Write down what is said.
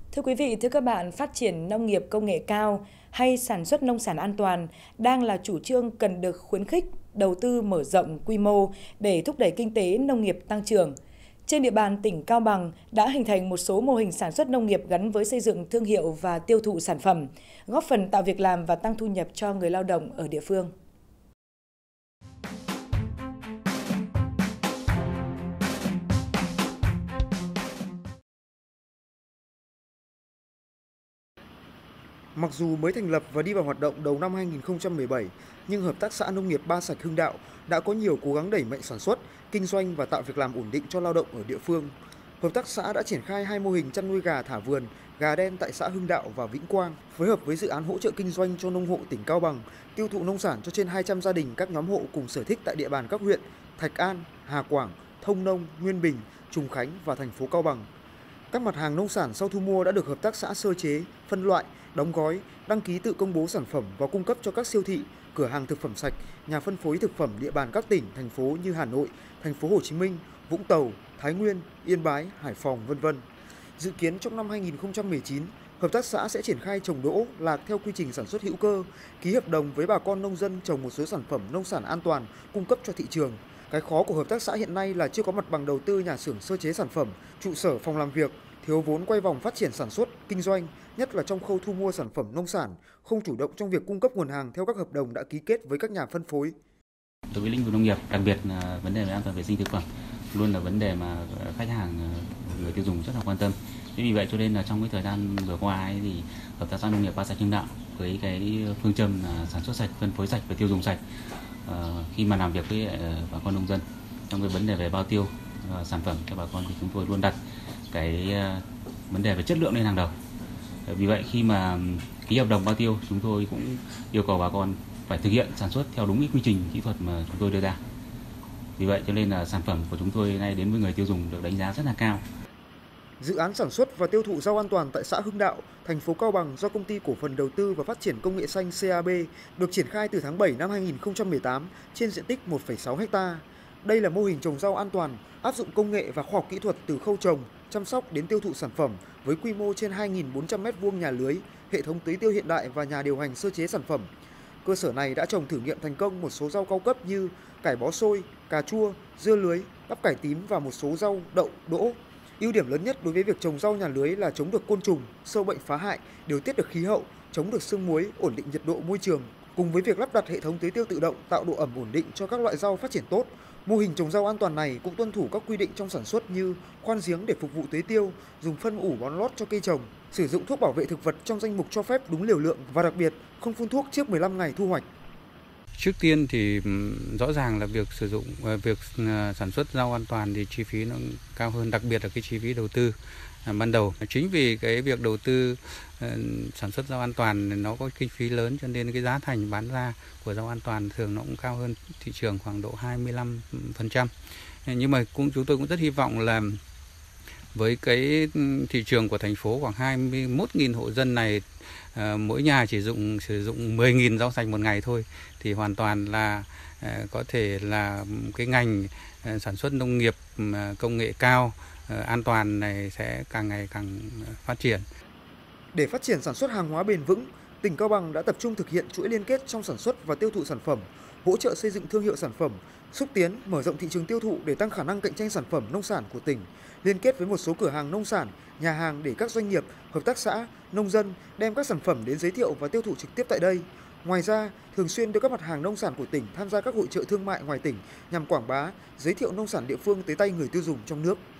Thưa quý vị, thưa các bạn, phát triển nông nghiệp công nghệ cao hay sản xuất nông sản an toàn đang là chủ trương cần được khuyến khích, đầu tư mở rộng quy mô để thúc đẩy kinh tế nông nghiệp tăng trưởng. Trên địa bàn tỉnh Cao Bằng đã hình thành một số mô hình sản xuất nông nghiệp gắn với xây dựng thương hiệu và tiêu thụ sản phẩm, góp phần tạo việc làm và tăng thu nhập cho người lao động ở địa phương. Mặc dù mới thành lập và đi vào hoạt động đầu năm 2017, nhưng Hợp tác xã Nông nghiệp Ba Sạch Hưng Đạo đã có nhiều cố gắng đẩy mạnh sản xuất, kinh doanh và tạo việc làm ổn định cho lao động ở địa phương. Hợp tác xã đã triển khai 2 mô hình chăn nuôi gà thả vườn, gà đen tại xã Hưng Đạo và Vĩnh Quang, phối hợp với dự án hỗ trợ kinh doanh cho nông hộ tỉnh Cao Bằng, tiêu thụ nông sản cho trên 200 gia đình các nhóm hộ cùng sở thích tại địa bàn các huyện Thạch An, Hà Quảng, Thông Nông, Nguyên Bình, Trùng Khánh và thành phố Cao Bằng. Các mặt hàng nông sản sau thu mua đã được hợp tác xã sơ chế, phân loại, đóng gói, đăng ký tự công bố sản phẩm và cung cấp cho các siêu thị, cửa hàng thực phẩm sạch, nhà phân phối thực phẩm địa bàn các tỉnh, thành phố như Hà Nội, thành phố Hồ Chí Minh, Vũng Tàu, Thái Nguyên, Yên Bái, Hải Phòng, vân vân. Dự kiến trong năm 2019, hợp tác xã sẽ triển khai trồng đỗ, lạc theo quy trình sản xuất hữu cơ, ký hợp đồng với bà con nông dân trồng một số sản phẩm nông sản an toàn cung cấp cho thị trường. Cái khó của hợp tác xã hiện nay là chưa có mặt bằng đầu tư nhà xưởng sơ chế sản phẩm, trụ sở phòng làm việc, thiếu vốn quay vòng phát triển sản xuất, kinh doanh, nhất là trong khâu thu mua sản phẩm nông sản, không chủ động trong việc cung cấp nguồn hàng theo các hợp đồng đã ký kết với các nhà phân phối. Đối với lĩnh vực nông nghiệp, đặc biệt là vấn đề về an toàn vệ sinh thực phẩm luôn là vấn đề mà khách hàng, người tiêu dùng rất là quan tâm. Thế vì vậy cho nên là trong cái thời gian vừa qua ấy, thì Hợp tác xã Nông nghiệp Ba Sạch Hưng Đạo với cái phương châm là sản xuất sạch, phân phối sạch và tiêu dùng sạch, khi mà làm việc với bà con nông dân trong cái vấn đề về bao tiêu sản phẩm cho bà con thì chúng tôi luôn đặt cái vấn đề về chất lượng lên hàng đầu. Vì vậy khi mà ký hợp đồng bao tiêu, chúng tôi cũng yêu cầu bà con phải thực hiện sản xuất theo đúng cái quy trình kỹ thuật mà chúng tôi đưa ra. Vì vậy cho nên là sản phẩm của chúng tôi nay đến với người tiêu dùng được đánh giá rất là cao. Dự án sản xuất và tiêu thụ rau an toàn tại xã Hưng Đạo, thành phố Cao Bằng do Công ty Cổ phần Đầu tư và Phát triển Công nghệ xanh CAB được triển khai từ tháng 7 năm 2018 trên diện tích 1,6 ha. Đây là mô hình trồng rau an toàn, áp dụng công nghệ và khoa học kỹ thuật từ khâu trồng, chăm sóc đến tiêu thụ sản phẩm với quy mô trên 2.400 m2 nhà lưới, hệ thống tưới tiêu hiện đại và nhà điều hành sơ chế sản phẩm. Cơ sở này đã trồng thử nghiệm thành công một số rau cao cấp như cải bó xôi, cà chua, dưa lưới, bắp cải tím và một số rau đậu, đỗ. Ưu điểm lớn nhất đối với việc trồng rau nhà lưới là chống được côn trùng, sâu bệnh phá hại, điều tiết được khí hậu, chống được sương muối, ổn định nhiệt độ môi trường. Cùng với việc lắp đặt hệ thống tưới tiêu tự động tạo độ ẩm ổn định cho các loại rau phát triển tốt, mô hình trồng rau an toàn này cũng tuân thủ các quy định trong sản xuất như khoan giếng để phục vụ tưới tiêu, dùng phân ủ bón lót cho cây trồng, sử dụng thuốc bảo vệ thực vật trong danh mục cho phép đúng liều lượng và đặc biệt không phun thuốc trước 15 ngày thu hoạch. Trước tiên thì rõ ràng là việc sản xuất rau an toàn thì chi phí nó cao hơn, đặc biệt là cái chi phí đầu tư ban đầu. Chính vì cái việc đầu tư sản xuất rau an toàn nó có kinh phí lớn cho nên cái giá thành bán ra của rau an toàn thường nó cũng cao hơn thị trường khoảng độ 25%. Nhưng mà chúng tôi cũng rất hy vọng là với cái thị trường của thành phố khoảng 21.000 hộ dân này, mỗi nhà chỉ sử dụng 10.000 rau sạch một ngày thôi thì hoàn toàn là có thể là cái ngành sản xuất nông nghiệp công nghệ cao an toàn này sẽ càng ngày càng phát triển. Để phát triển sản xuất hàng hóa bền vững, tỉnh Cao Bằng đã tập trung thực hiện chuỗi liên kết trong sản xuất và tiêu thụ sản phẩm, hỗ trợ xây dựng thương hiệu sản phẩm, xúc tiến, mở rộng thị trường tiêu thụ để tăng khả năng cạnh tranh sản phẩm nông sản của tỉnh, liên kết với một số cửa hàng nông sản, nhà hàng để các doanh nghiệp, hợp tác xã, nông dân đem các sản phẩm đến giới thiệu và tiêu thụ trực tiếp tại đây. Ngoài ra, thường xuyên đưa các mặt hàng nông sản của tỉnh tham gia các hội chợ thương mại ngoài tỉnh nhằm quảng bá, giới thiệu nông sản địa phương tới tay người tiêu dùng trong nước.